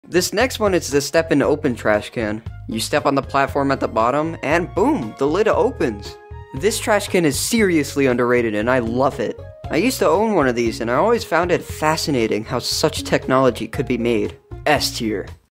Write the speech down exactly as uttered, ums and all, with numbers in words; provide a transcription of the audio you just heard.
This next one is the step and open trash can. You step on the platform at the bottom, and boom, the lid opens. This trash can is seriously underrated and I love it. I used to own one of these and I always found it fascinating how such technology could be made. S tier.